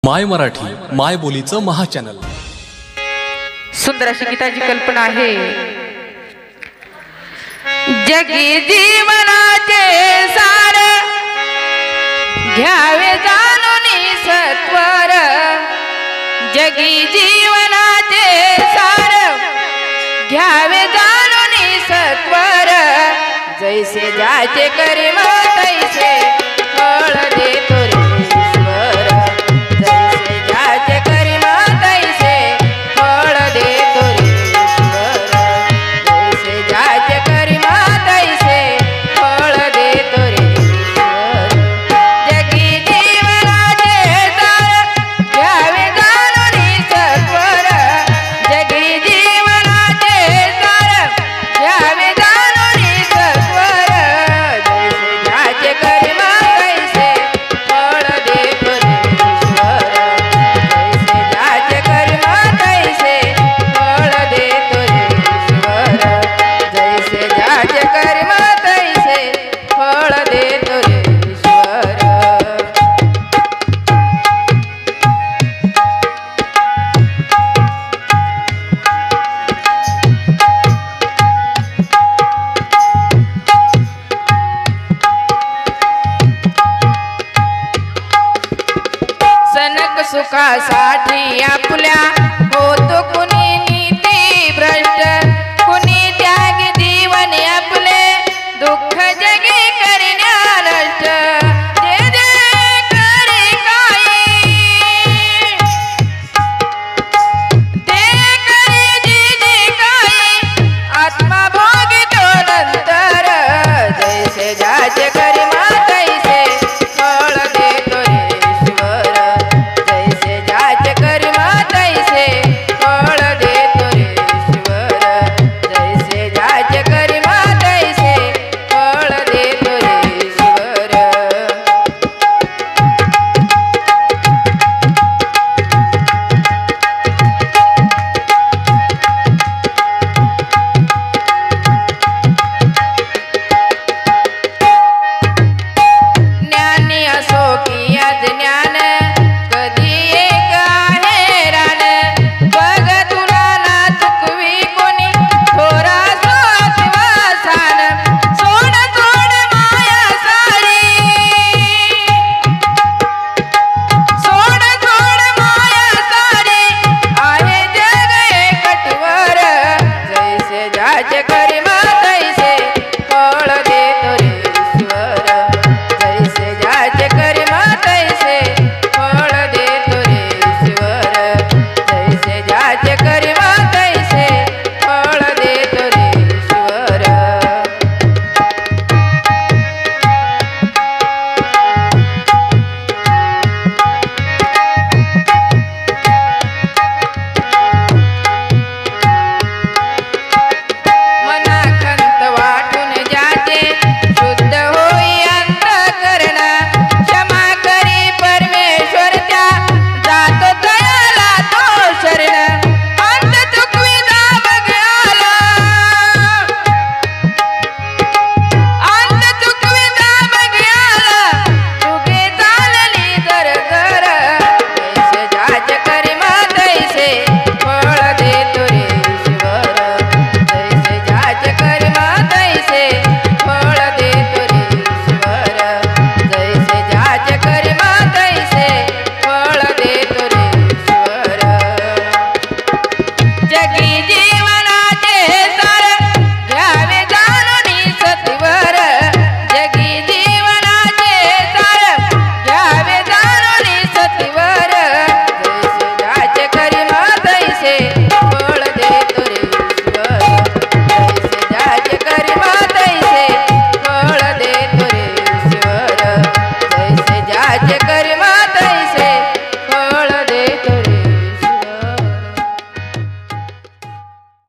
माय मराठी माय बोलीचं महाचॅनल। सुंदर अशी गीताची कल्पना आहे। जगी जीवनाचे सार घ्यावे जाणून सत्वर, जगी जीवनाचे सार घ्यावे जाणून सत्वर, जैसे जाचे कर्म तैसे फळ देतो रे ईश्वर, जैसे जाचे कर्म तैसे फळ देतो रे ईश्वर, जैसे जाचे कर्म तैसे फळ देतो रे ईश्वर। जगी जीवनाचे सार घ्यावे जाणून सत्वर, जगी जीवनाचे सार घ्यावे जाणून सत्वर, जैसे जाचे कर्म तैसे फळ देतो रे ईश्वर, जैसे जाचे कर्म तैसे फळ देतो रे ईश्वर, जैसे जाचे कर्म तैसे फळ देतो रे ईश्वर। सनक सुखासाठी आपल्या होतो कुणी नीती भ्रष्ट,